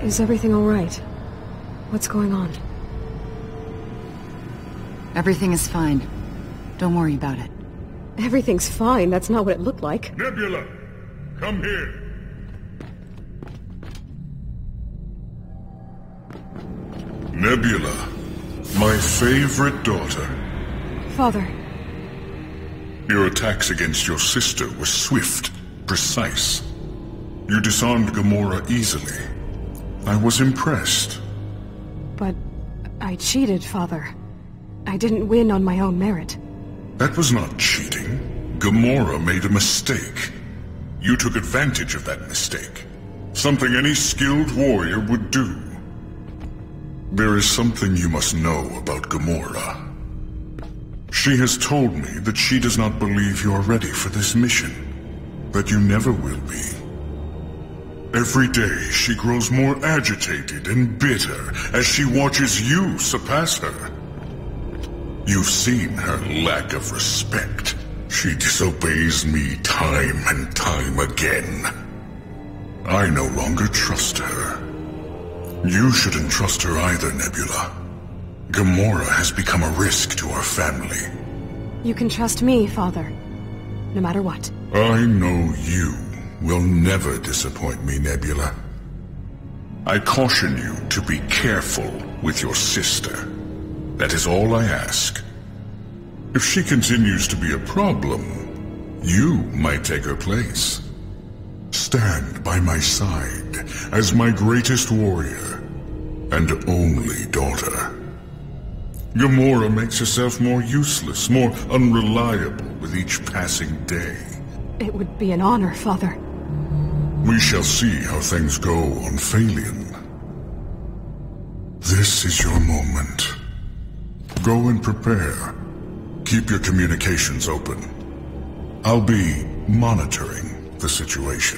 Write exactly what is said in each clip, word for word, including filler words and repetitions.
Is everything all right? What's going on? Everything is fine. Don't worry about it. Everything's fine. That's not what it looked like. Nebula! Come here! Nebula, my favorite daughter. Father. Your attacks against your sister were swift, precise. You disarmed Gamora easily. I was impressed. But I cheated, Father. I didn't win on my own merit. That was not cheating. Gamora made a mistake. You took advantage of that mistake. Something any skilled warrior would do. There is something you must know about Gamora. She has told me that she does not believe you are ready for this mission. That you never will be. Every day she grows more agitated and bitter as she watches you surpass her. You've seen her lack of respect. She disobeys me time and time again. I no longer trust her. You shouldn't trust her either, Nebula. Gamora has become a risk to our family. You can trust me, Father. No matter what. I know you will never disappoint me, Nebula. I caution you to be careful with your sister. That is all I ask. If she continues to be a problem, you might take her place. Stand by my side as my greatest warrior and only daughter. Gamora makes herself more useless, more unreliable with each passing day. It would be an honor, Father. We shall see how things go on Phalion. This is your moment. Go and prepare. Keep your communications open. I'll be monitoring the situation.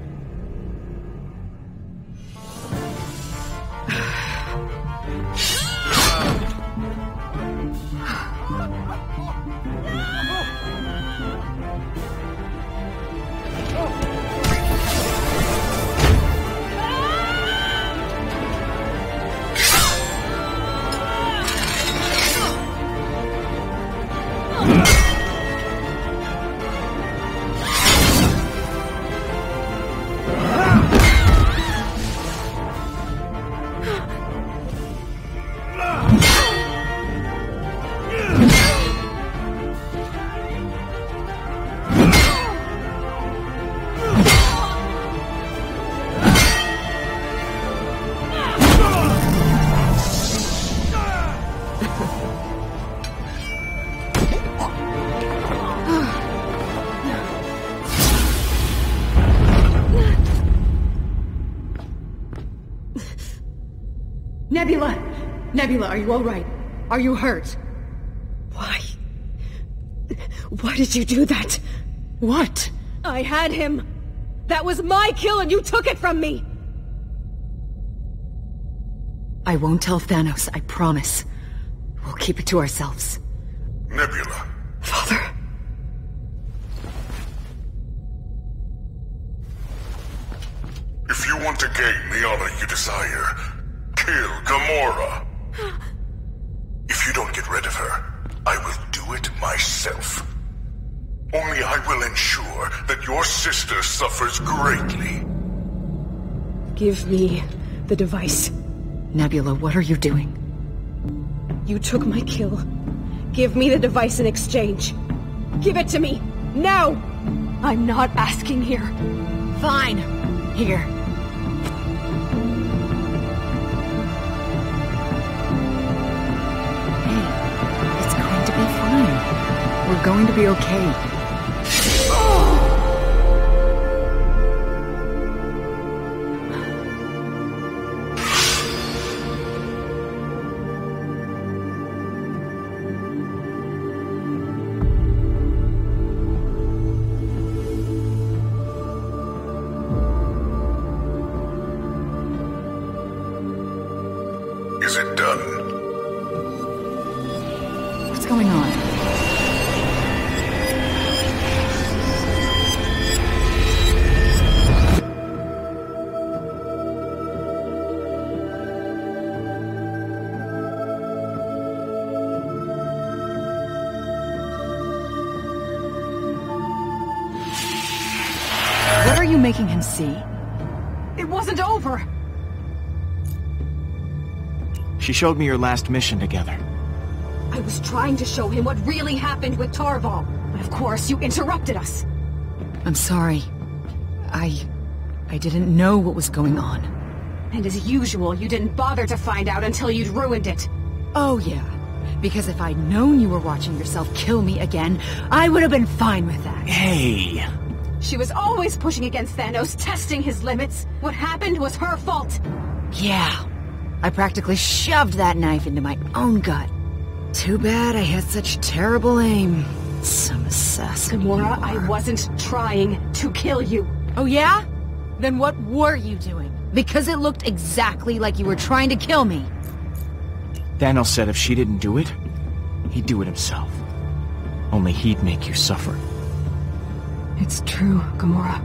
Nebula! Nebula, are you all right? Are you hurt? Why? Why did you do that? What? I had him! That was my kill and you took it from me! I won't tell Thanos, I promise. We'll keep it to ourselves. Nebula. Father. If you want to gain the honor you desire, kill Gamora. If you don't get rid of her, I will do it myself. Only I will ensure that your sister suffers greatly. Give me the device. Nebula, what are you doing? You took my kill. Give me the device in exchange. Give it to me, now! I'm not asking here. Fine. Here. Hey, it's going to be fine. We're going to be okay. Is it done? What's going on? you making him see? It wasn't over! She showed me your last mission together. I was trying to show him what really happened with Torval, but of course you interrupted us. I'm sorry. I... I didn't know what was going on. And as usual, you didn't bother to find out until you'd ruined it. Oh yeah, because if I'd known you were watching yourself kill me again, I would have been fine with that. Hey! She was always pushing against Thanos, testing his limits. What happened was her fault. Yeah. I practically shoved that knife into my own gut. Too bad I had such terrible aim. Some assassin. Gamora, I wasn't trying to kill you. Oh yeah? Then what were you doing? Because it looked exactly like you were trying to kill me. Thanos said if she didn't do it, he'd do it himself. Only he'd make you suffer. It's true, Gamora.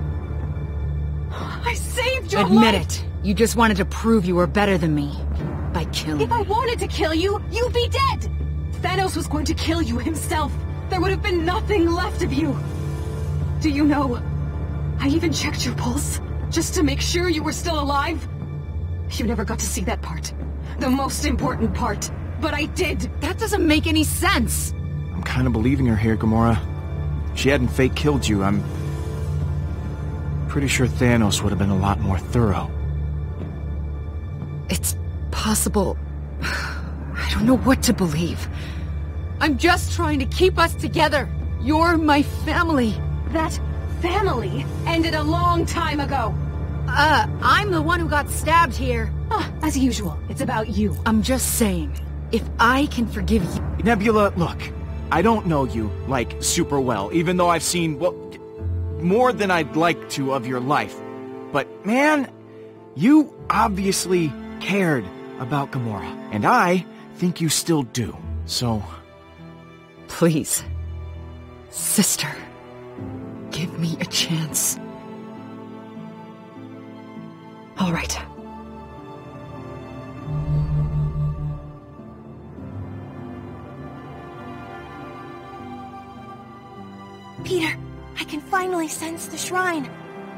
I saved your Admit life! it. You just wanted to prove you were better than me. By killing If I wanted to kill you, you'd be dead! Thanos was going to kill you himself. There would have been nothing left of you. Do you know, I even checked your pulse, just to make sure you were still alive. You never got to see that part. The most important part. But I did! That doesn't make any sense! I'm kind of believing her here, Gamora. If she hadn't fake killed you, I'm... pretty sure Thanos would have been a lot more thorough. It's possible... I don't know what to believe. I'm just trying to keep us together. You're my family. That family ended a long time ago. Uh, I'm the one who got stabbed here. Ah, as usual, it's about you. I'm just saying, if I can forgive you... Nebula, look, I don't know you, like, super well, even though I've seen, well, more than I'd like to of your life. But, man, you obviously cared about Gamora, and I think you still do, so... Please, sister, give me a chance. All right. Peter, I can finally sense the shrine.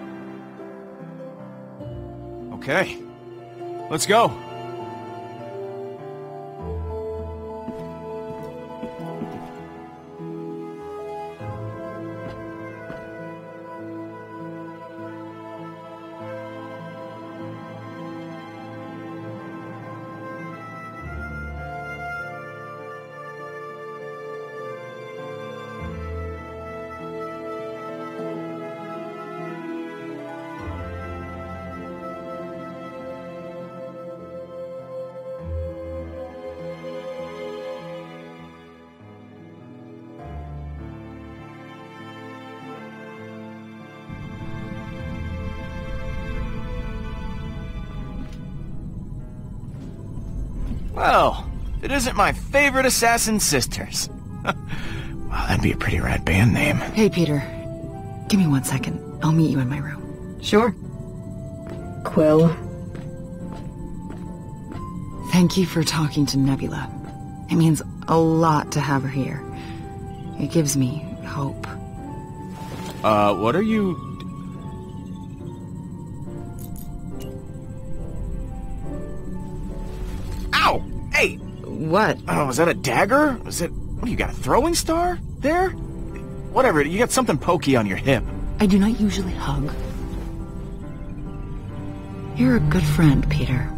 Okay, let's go. Well, it isn't my favorite assassin sisters. Wow, that'd be a pretty rad band name. Hey, Peter. Give me one second. I'll meet you in my room. Sure. Quill. Thank you for talking to Nebula. It means a lot to have her here. It gives me hope. Uh, what are you... Ow! Hey! What? Oh, was that a dagger? Was it... What, do you got a throwing star there? Whatever, you got something pokey on your hip. I do not usually hug. You're a good friend, Peter.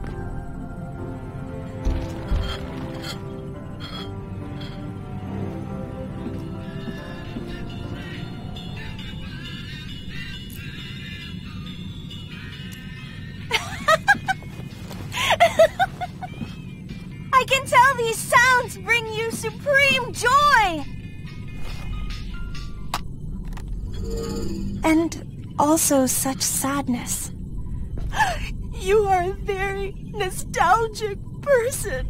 I can tell these sounds bring you supreme joy! And also such sadness. You are a very nostalgic person.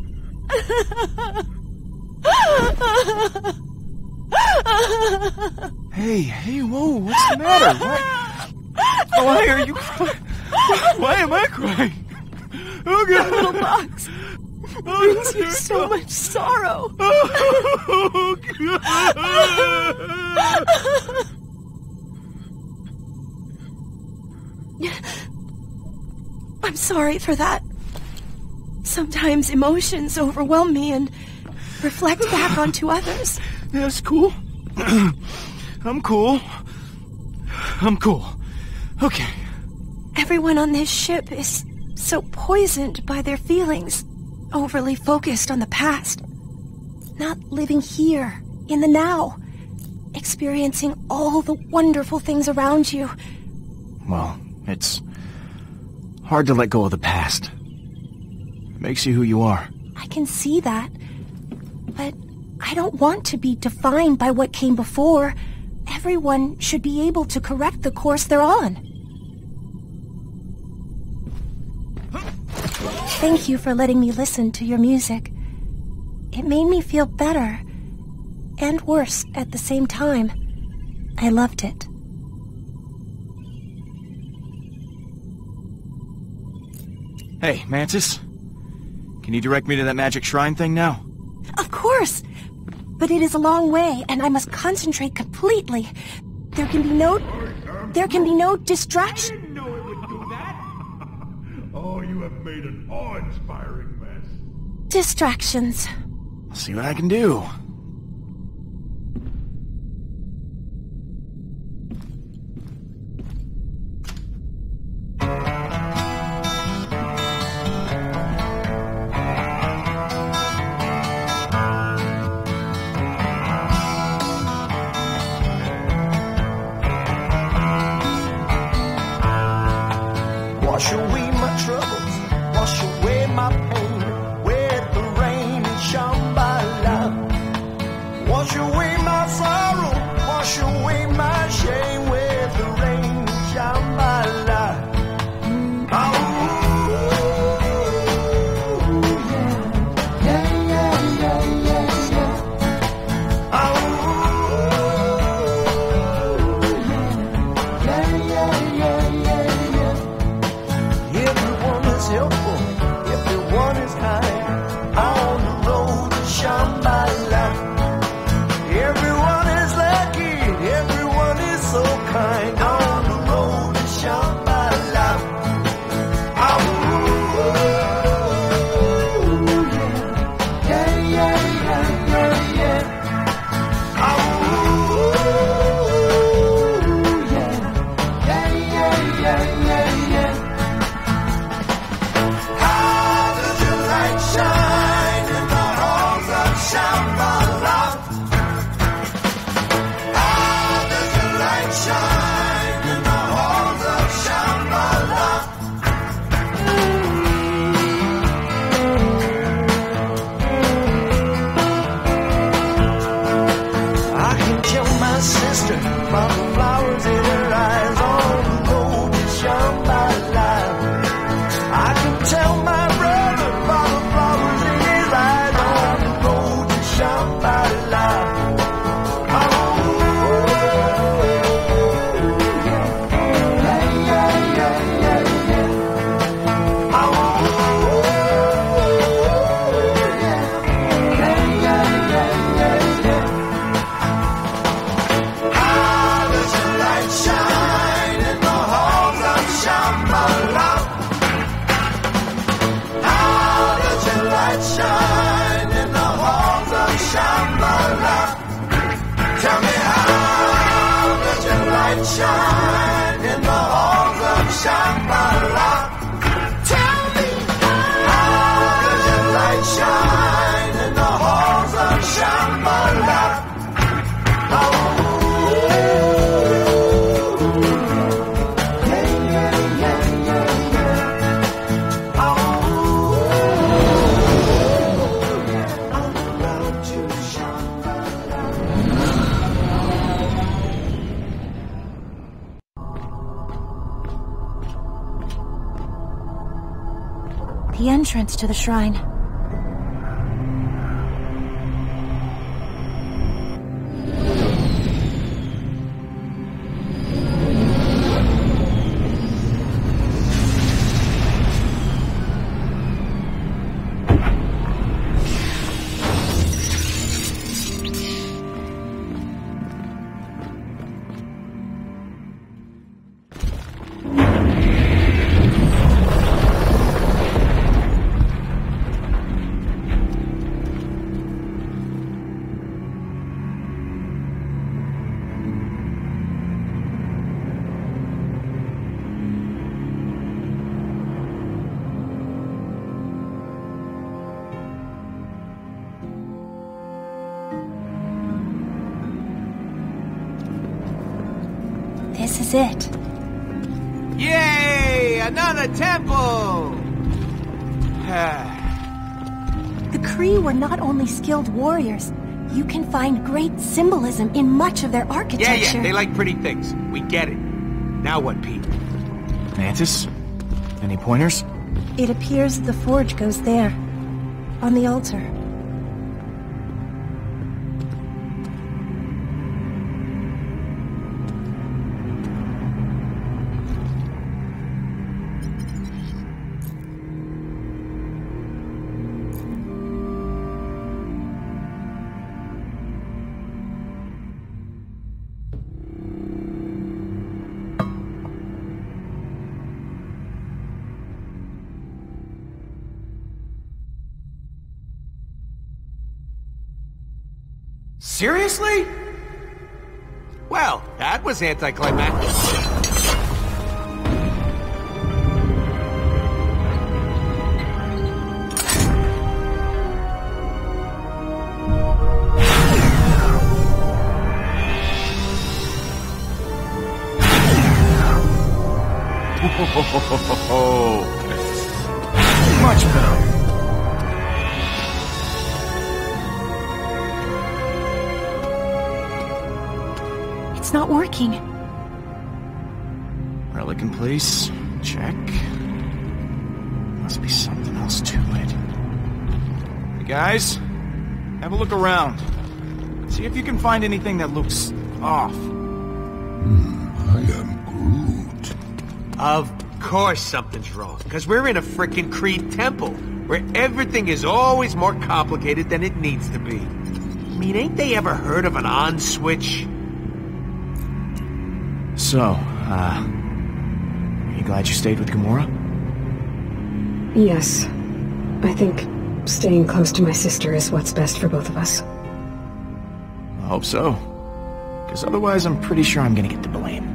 Hey, hey, whoa, what's the matter? Why, why are you crying? Why am I crying? Oh, God. The little box brings you so much sorrow. Oh, God. I'm sorry for that. Sometimes emotions overwhelm me and reflect back onto others. That's cool. I'm cool. I'm cool. Okay. Everyone on this ship is so poisoned by their feelings, overly focused on the past. Not living here, in the now, experiencing all the wonderful things around you. Well, it's hard to let go of the past. It makes you who you are. I can see that, but I don't want to be defined by what came before. Everyone should be able to correct the course they're on. Thank you for letting me listen to your music. It made me feel better, and worse at the same time. I loved it. Hey, Mantis. Can you direct me to that magic shrine thing now? Of course! But it is a long way, and I must concentrate completely. There can be no... There can be no distraction. I didn't know it would do that! Oh, you have made an awe-inspiring mess. Distractions. I'll see what I can do. Wash away my troubles, wash away my pain, with the rain and Shambhala. Wash away my sorrow, wash away my shame, with the rain and Shambhala. Oh, yeah, yeah, yeah, yeah, yeah. Oh, yeah, yeah, yeah, yeah, yeah. Everyone is helpful, everyone is kind, on the road to Shambhala. Everyone is lucky, everyone is so kind, on the road to Shambhala. Oh, yeah, yeah, yeah, yeah, yeah. Oh, yeah, yeah, yeah, yeah, yeah, yeah. How does your light shine in the halls of Shambhala? How does your light shine in the halls of Shambhala? I can tell my sister by the flowers in her eyes on the road to Shambhala. I can tell my brother by the flowers in his eyes on the road to Shambhala. Oh, yeah, yeah, yeah, yeah, yeah. Oh, yeah, yeah, yeah, yeah, yeah, yeah. How does your light shine in the halls of Shambhala? How does your light shine in the halls of Shambhala? Tell me, how does your light shine in the halls of Shambhala? Tell me, how does your light shine in the halls of Shambhala? Oh, yeah, yeah, yeah, yeah, yeah. Oh, on the road to Shambhala. The entrance to the shrine. is it. Yay! Another temple! The Kree were not only skilled warriors. You can find great symbolism in much of their architecture. Yeah, yeah, they like pretty things. We get it. Now what, Pete? Mantis? Any pointers? It appears the forge goes there, on the altar. Seriously? Well, that was anticlimactic. Much better. It's not working. Relic in place. Check. Must be something else to it. Hey guys, have a look around. See if you can find anything that looks off. I am Groot. Of course something's wrong, because we're in a frickin' Creed temple, where everything is always more complicated than it needs to be. I mean, ain't they ever heard of an on switch? So, uh... are you glad you stayed with Gamora? Yes. I think staying close to my sister is what's best for both of us. I hope so. Because otherwise I'm pretty sure I'm gonna get the blame.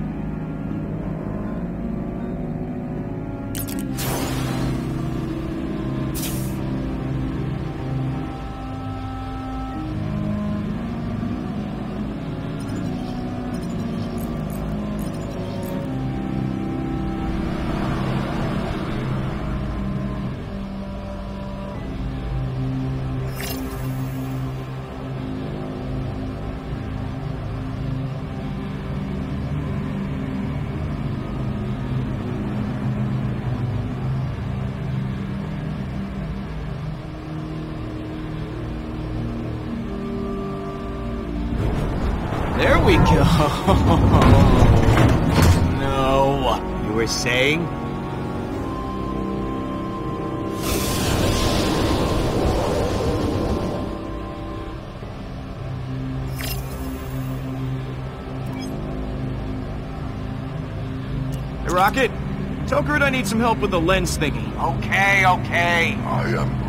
There we go. No. You were saying? Hey, Rocket. Tell Groot I need some help with the lens thingy. Okay, okay. I am Groot.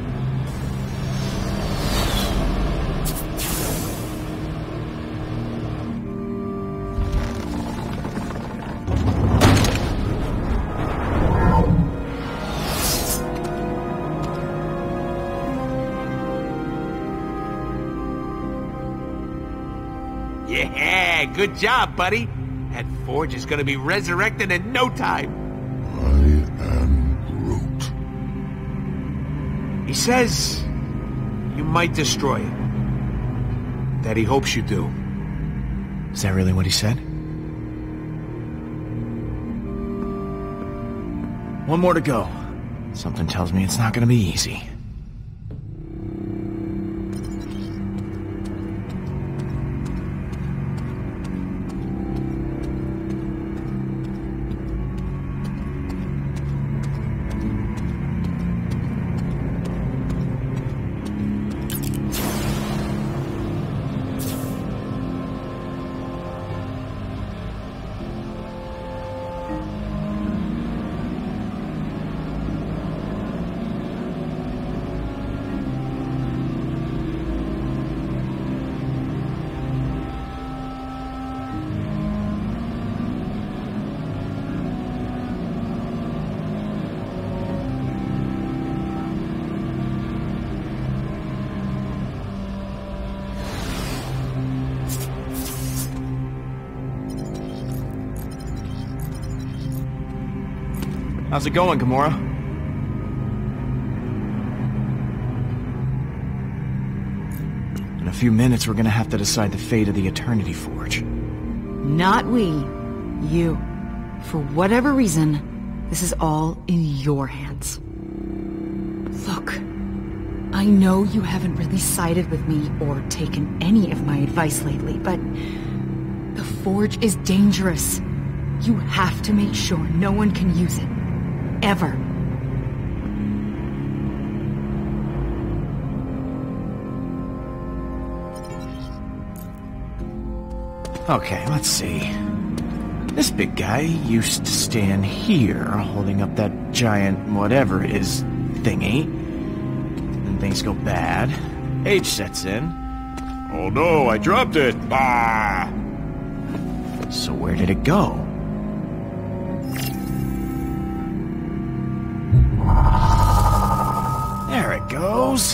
Yeah, good job, buddy. That forge is gonna be resurrected in no time. I am Groot. He says you might destroy it. That he hopes you do. Is that really what he said? One more to go. Something tells me it's not gonna be easy. How's it going, Gamora? In a few minutes, we're gonna have to decide the fate of the Eternity Forge. Not we. You. For whatever reason, this is all in your hands. Look, I know you haven't really sided with me or taken any of my advice lately, but the Forge is dangerous. You have to make sure no one can use it. Ever. Okay, let's see. This big guy used to stand here, holding up that giant whatever it is thingy. Then things go bad. Age sets in. Oh no, I dropped it! Ah! So where did it go? There it goes.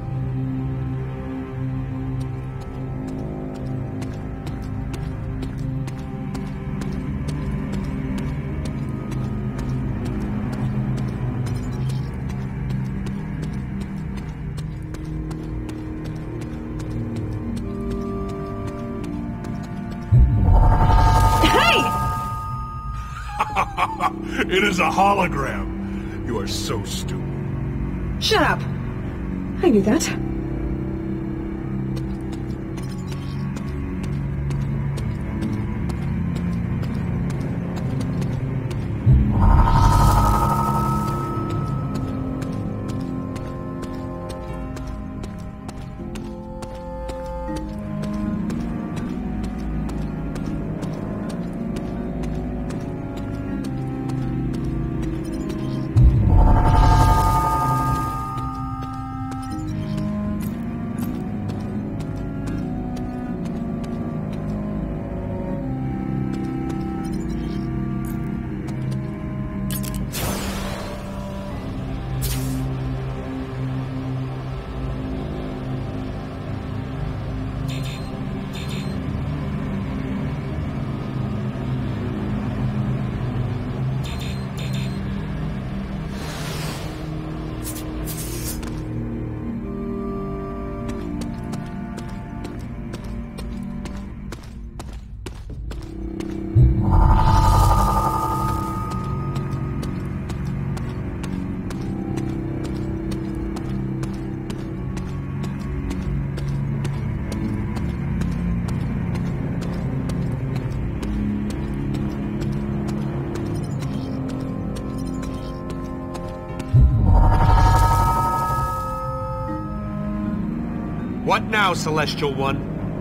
It is a hologram. You are so stupid. Shut up! I knew that. What now, Celestial One?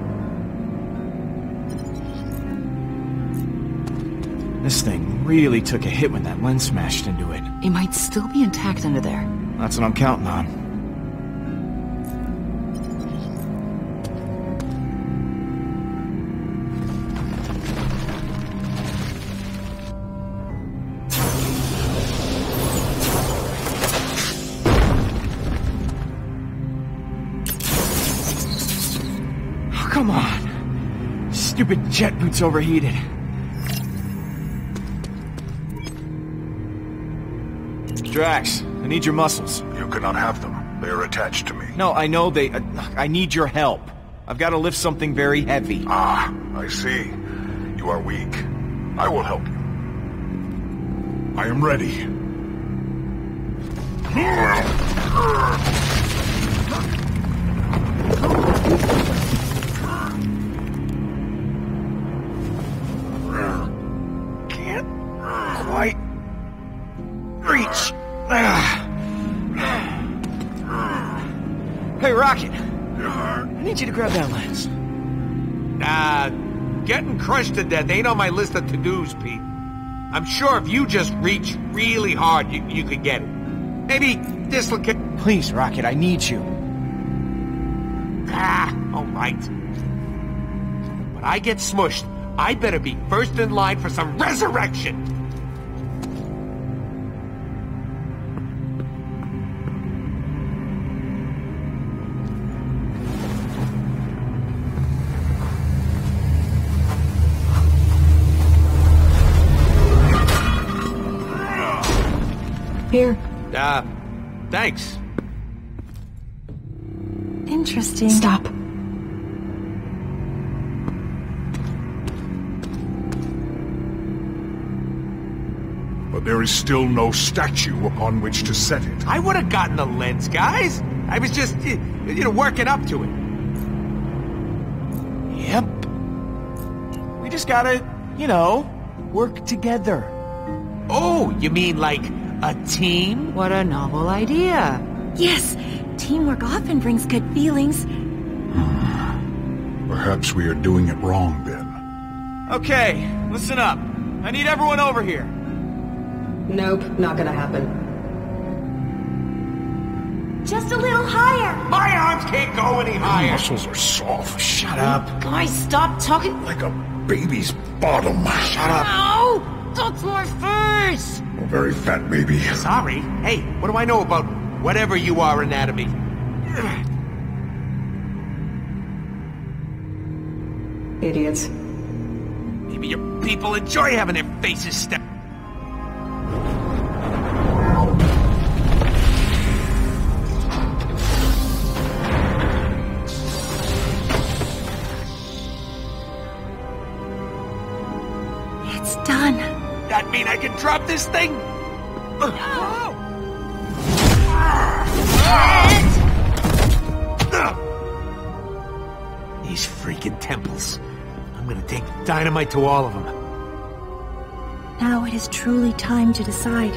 This thing really took a hit when that lens smashed into it. It might still be intact under there. That's what I'm counting on. Come on! Stupid jet boots overheated. Drax, I need your muscles. You cannot have them. They are attached to me. No, I know they... Uh, I need your help. I've got to lift something very heavy. Ah, I see. You are weak. I will help you. I am ready. Quite reach. Hey, Rocket. I need you to grab that lens. Uh, getting crushed to death ain't on my list of to-dos, Pete. I'm sure if you just reach really hard, you, you could get it. Maybe dislocate... Please, Rocket, I need you. Ah, all right. When I get smushed, I better be first in line for some resurrection. Here. Uh, thanks. Interesting. Stop. But there is still no statue upon which to set it. I would have gotten a lens, guys. I was just, you know, working up to it. Yep. We just gotta, you know, work together. Oh, you mean like a team? What a novel idea. Yes, teamwork often brings good feelings. Perhaps we are doing it wrong, then. Okay, listen up. I need everyone over here. Nope, not gonna happen. Just a little higher. My arms can't go any higher. Muscles are soft. Shut up. Guys, stop talking. Like a baby's bottom. Shut up. Ow! That's my face! A very fat baby. Sorry. Hey, what do I know about whatever you are anatomy? Idiots. Maybe your people enjoy having their faces stepped. It's done. That mean I can drop this thing? These freaking temples. I'm gonna take dynamite to all of them. Now it is truly time to decide.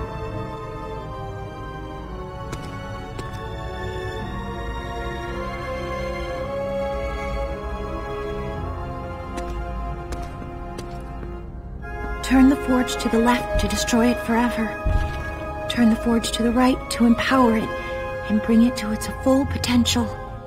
Turn the forge to the left to destroy it forever. Turn the forge to the right to empower it and bring it to its full potential.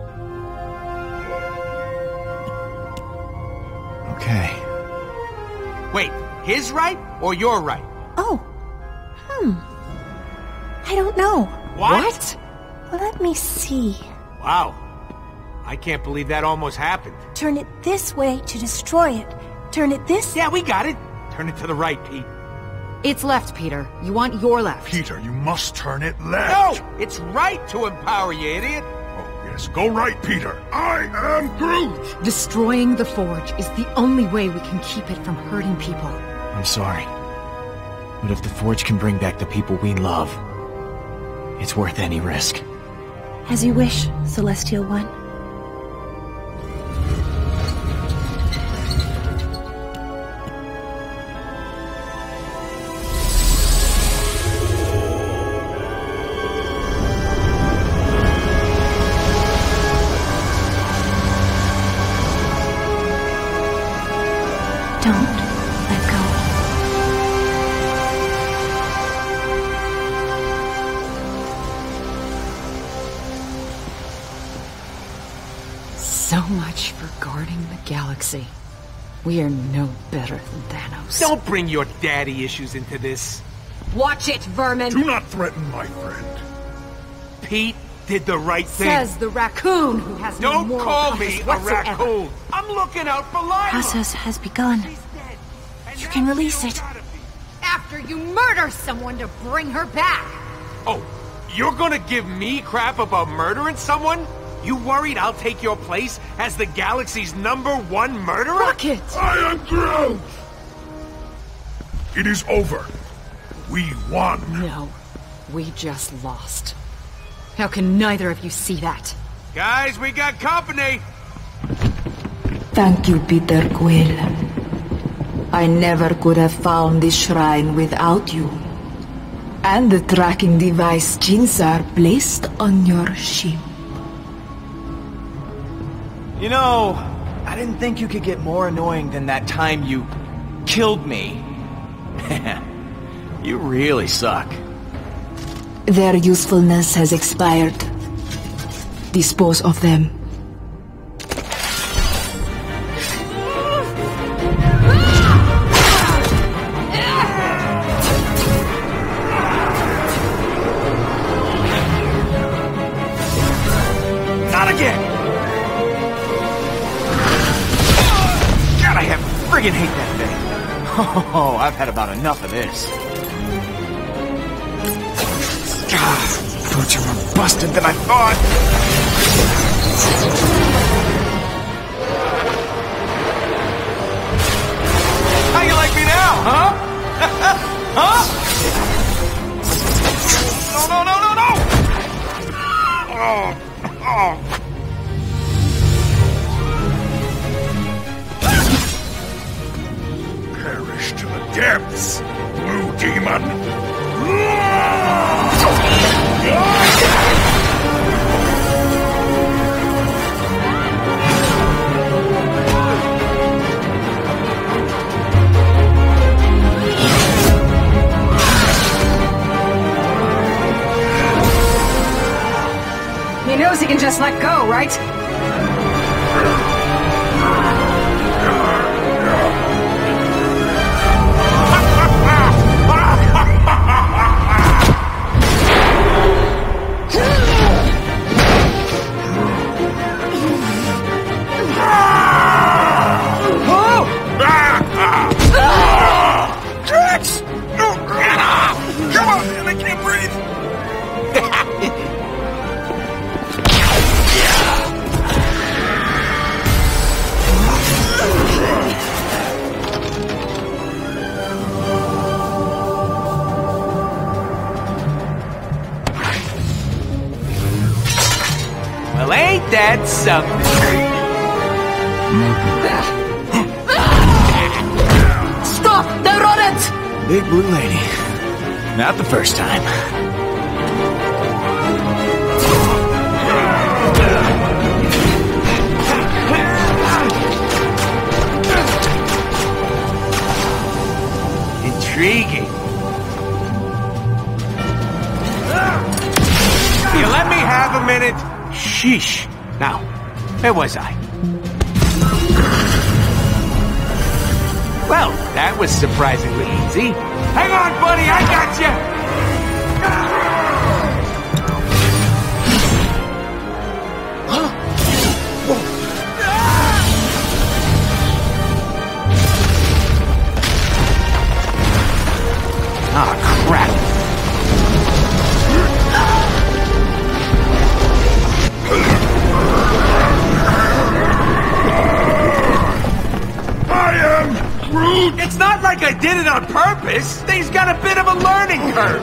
Okay. Wait, his right or your right? Oh. Hmm. I don't know. What? Well, let me see. Wow. I can't believe that almost happened. Turn it this way to destroy it. Turn it this... Yeah, we got it. Turn it to the right, Pete. It's left, Peter. You want your left. Peter, you must turn it left. No! It's right to empower, you idiot. Oh, yes, go right, Peter. I am Groot. Destroying the forge is the only way we can keep it from hurting people. I'm sorry. But if the forge can bring back the people we love, it's worth any risk. As you wish, Celestial One. Don't let go. So much for guarding the galaxy. We are no better than Thanos. Don't bring your daddy issues into this. Watch it, vermin! Do not threaten my friend. Pete did the right thing. Says the raccoon who has no Don't moral call compass me a whatsoever. raccoon. I'm looking out for Lila. Process has begun. She's dead. And You now can release you it. gotta be. After you murder someone to bring her back! Oh, you're gonna give me crap about murdering someone? You worried I'll take your place as the galaxy's number one murderer? Rocket! I am Groot. It is over. We won. No, we just lost. How can neither of you see that? Guys, we got company. Thank you, Peter Quill. I never could have found this shrine without you. And the tracking device Jinsar placed on your ship. You know, I didn't think you could get more annoying than that time you killed me. You really suck. Their usefulness has expired. Dispose of them. Not again! God, I have friggin' hate that thing. Oh, I've had about enough of this. Thought you were busted than I thought. How you like me now, huh? Huh? No, no, no, no, no! Oh, oh. Perish to the depths, blue demon! He knows he can just let go, right? Drax! No! Come on, man, I can't breathe! Well, ain't that something? Stop! They're on it! Big blue lady. Not the first time. Intriguing. You let me have a minute? Sheesh. Now, where was I? Well, that was surprisingly easy. Hang on, buddy, I got you! Ah, crap. I am Groot! It's not like I did it on purpose. Thing's got a bit of a learning curve.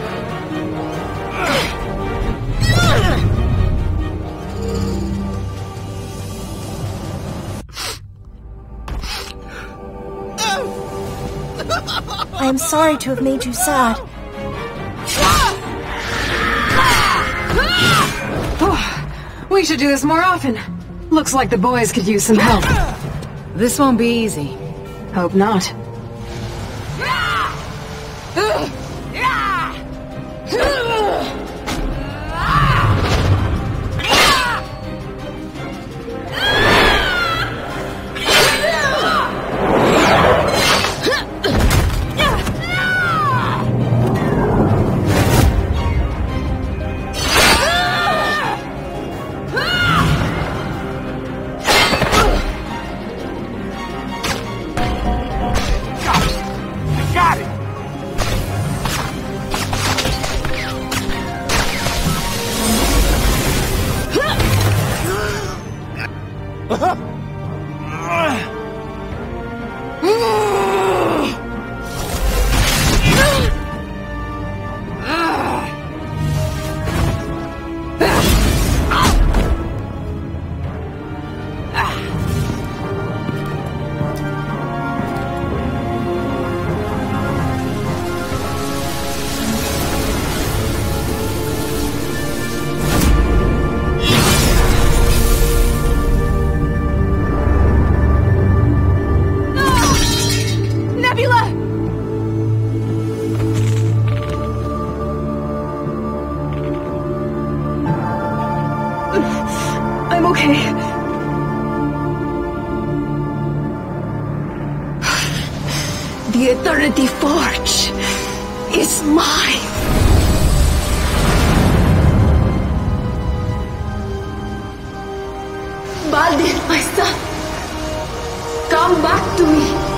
I am sorry to have made you sad. We should do this more often. Looks like the boys could use some help. This won't be easy. Hope not. I'm okay. The Eternity Forge is mine. Baldur, my son, come back to me.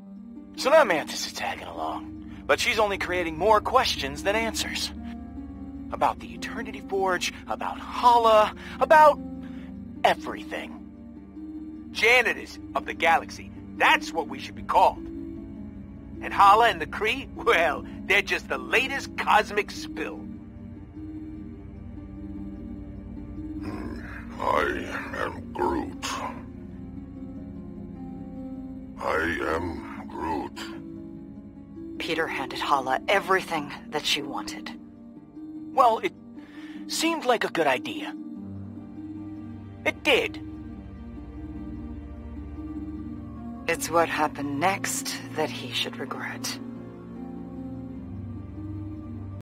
So now Mantis is tagging along, but she's only creating more questions than answers. About the Eternity Forge, about Hala, about everything. Janitors of the galaxy. That's what we should be called. And Hala and the Kree, well, they're just the latest cosmic spill. I am Groot. I am Groot. Peter handed Hala everything that she wanted. Well, it seemed like a good idea. It did. It's what happened next that he should regret.